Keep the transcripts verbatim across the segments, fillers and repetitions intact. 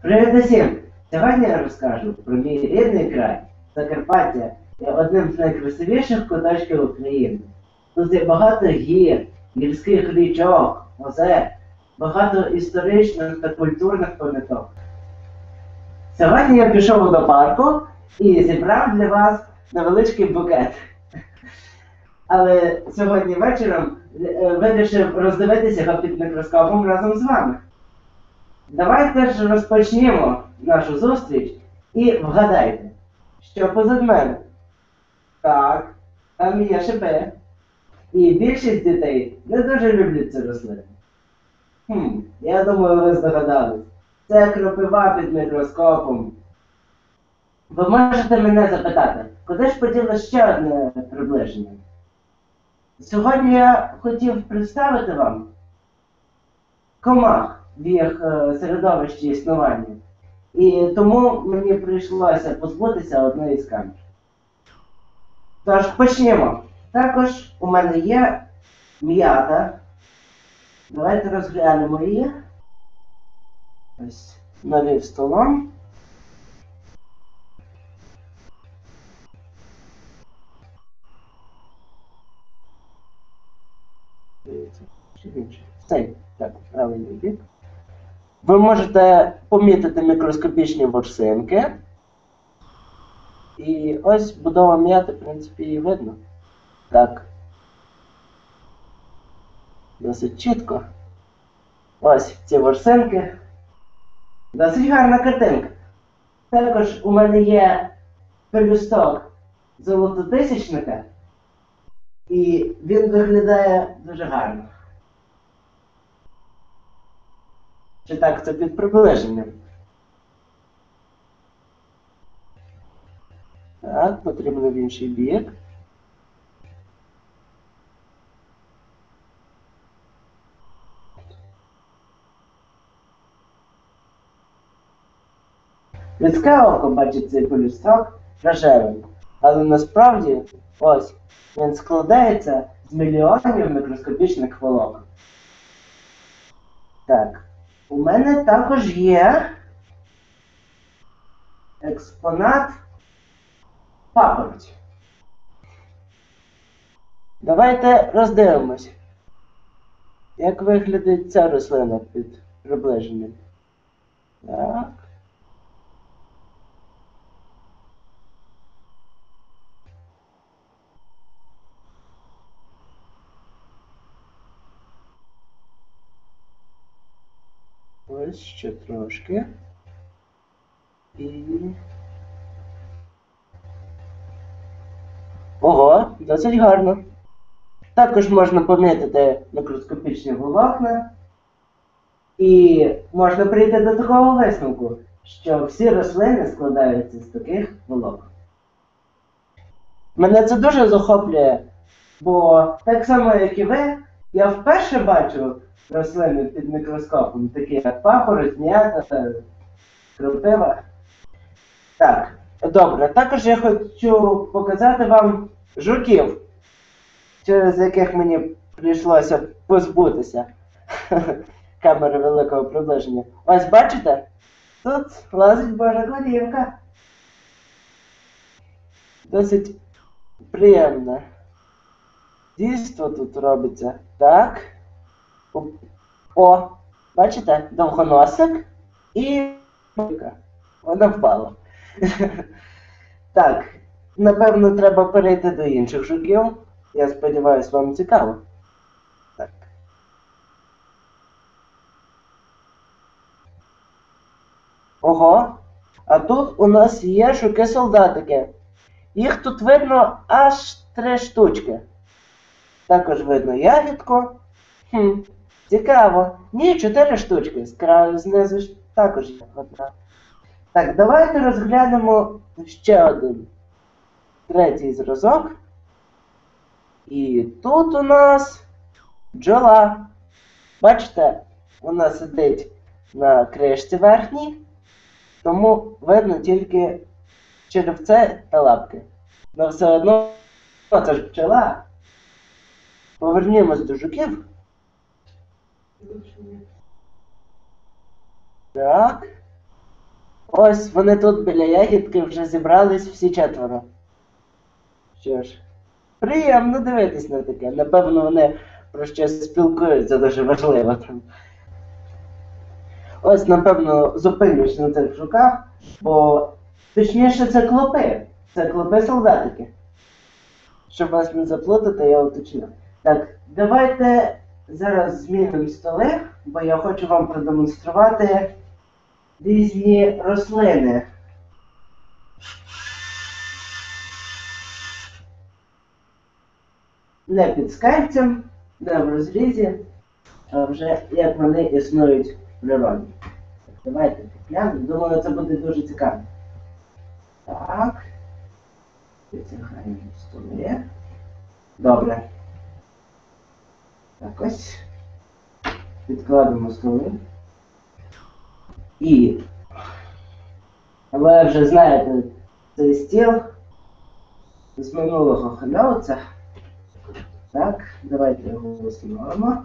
Привіт усім! Сьогодні я розкажу про мій рідний край. Закарпаття є одним з найкрасивіших куточків України. Тут є багато гір, гірських річок, озер, багато історичних та культурних пам'яток. Сьогодні я пішов до парку і зібрав для вас невеличкий букет. Але сьогодні вечором вирішив роздивитися його під мікроскопом разом з вами. Давайте ж розпочнімо нашу зустріч і вгадайте, що позад мене. Так, там є шипи. І більшість дітей не дуже люблять цю рослину. Хм, я думаю, ви здогадались. Це кропива під мікроскопом. Ви можете мене запитати, куди ж поділося ще одне приближення? Сьогодні я хотів представити вам комах в їх середовищі існування. І тому мені прийшлося позбутися одної з камер. Тож, почнімо. Також у мене є м'ята. Давайте розглянемо її. Ось, навів столом. Цей, так, правильний бік. Ви можете помітити мікроскопічні ворсинки. І ось будова м'яти, в принципі, її видно. Так. Досить чітко. Ось ці ворсинки. Досить гарна картинка. Також у мене є пелюсток золототисячника. І він виглядає дуже гарно. Чи так, це під приближенням. Так, потрібно в інший бік. Людське око бачить цей пелюсток рожевим, але насправді, ось, він складається з мільйонів мікроскопічних волокон. Так. У мене також є експонат папороті. Давайте роздивимось, як виглядить ця рослина під приближенням. Так. Ось ще трошки. І... Ого, досить гарно. Також можна помітити мікроскопічні волокна. І можна прийти до такого висновку, що всі рослини складаються з таких волокон. Мене це дуже захоплює, бо так само, як і ви, я вперше бачу рослини під мікроскопом, такі як папороть, м'ята, кропива. Так, добре. Також я хочу показати вам жуків, через яких мені прийшлося позбутися камери великого приближення. Ось бачите? Тут лазить Божа голівка. Досить приємне дійство тут робиться. Так. О, бачите? Довгоносик і вона впала. Так, напевно, треба перейти до інших жуків. Я сподіваюся, вам цікаво. Так. Ого, а тут у нас є жуки-солдатики. Їх тут видно аж три штучки. Також видно ягідку. Хм, цікаво. Ні, чотири штучки. З краю знизу також є одна. Так, давайте розглянемо ще один. Третій зразок. І тут у нас бджола. Бачите, вона сидить на кришці верхній, тому видно тільки черевце та лапки. Але все одно це ж бджола. Повернімось до жуків. Так. Ось вони тут біля ягідки вже зібрались всі четверо. Що ж, приємно дивитись на таке. Напевно, вони про щось спілкуються, дуже важливо там. Ось, напевно, зупинюсь на цих жуках, бо точніше це клопи. Це клопи-солдатики. Щоб вас не заплутати, я уточню. Так, давайте зараз змінимо столи, бо я хочу вам продемонструвати різні рослини. Не під скальцем, не в розрізі, а вже як вони існують в природі. Так, давайте глянемо. Думаю, це буде дуже цікаво. Так. Витягаємо столи. Добре. Так ось. Відкладемо столи. І ви вже знаєте цей стіл з минулого ханауца. Так, давайте його встановимо.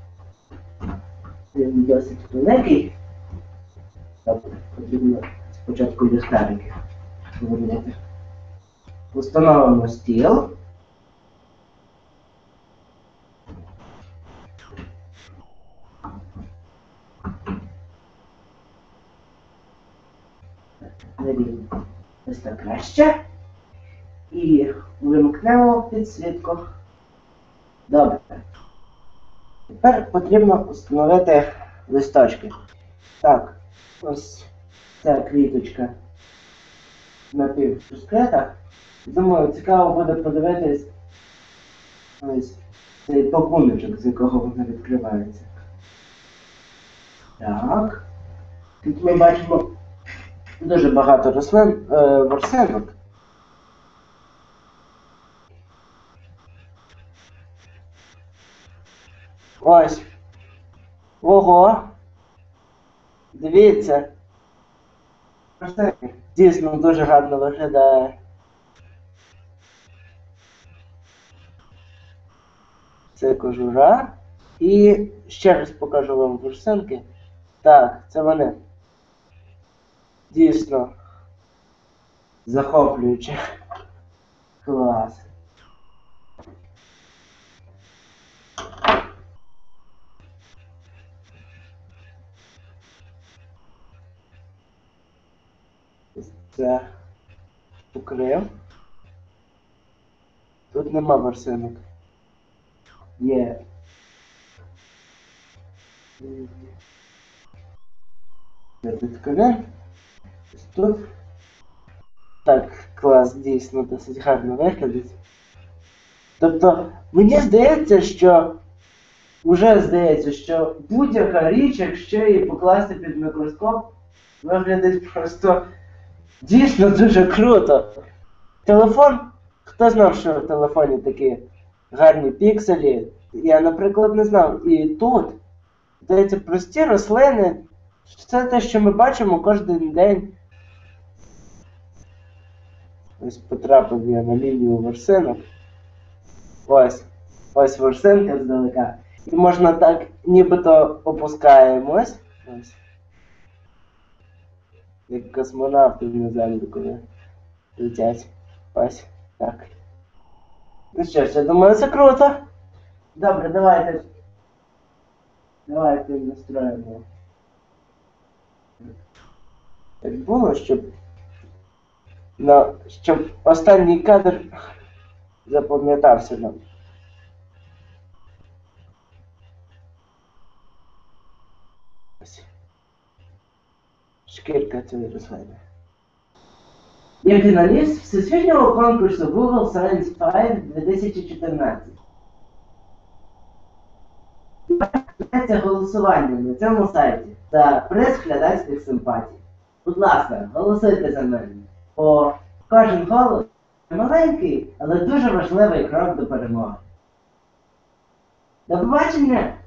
Він досить великий. Тобто потрібно спочатку ліхтарики повернути. Установимо стіл. Ось так краще. І вимкнемо підсвітку. Добре. Тепер потрібно встановити листочки. Так, ось ця квіточка напіврозкрита. Думаю, цікаво буде подивитись ось цей пакуночок, з якого вона відкривається. Так. Тут ми бачимо дуже багато рослин, е, ворсинок. Ось. Ого. Дивіться. Дійсно дуже гарно виглядає. Це кожура. І ще раз покажу вам ворсинки. Так, це вони. Дійсно захоплююче. Клас. Це покрив. Тут нема ворсинок. Є. Це тканин. Ось тут. Так, клас, дійсно досить гарно виглядить. Тобто, мені здається, що Уже здається, що будь-яка річ, якщо її покласти під мікроскоп, виглядить просто дійсно дуже круто. Телефон, хто знав, що в телефоні такі гарні пікселі? Я, наприклад, не знав. І тут, здається, прості рослини, це те, що ми бачимо кожен день. Ось потрапив я на лінію ворсинок. Ось, ось ворсинка здалека. І можна так, нібито опускаємось. Ось. Як космонавти на землю, коли летять. Ось, так. Ну що ж, я думаю, це круто. Добре, давайте. Давайте настроїмо. Так було, щоб... Ну, щоб останній кадр запам'ятався нам. Ось. Шкірка цієї рослини. Я фіналіст всесвітнього конкурсу Google Science п'ять дві тисячі чотирнадцять. Це голосування на цьому сайті за приз глядацьких симпатій. Будь ласка, голосуйте за мене. Бо кожен голос маленький, але дуже важливий крок до перемоги. До побачення!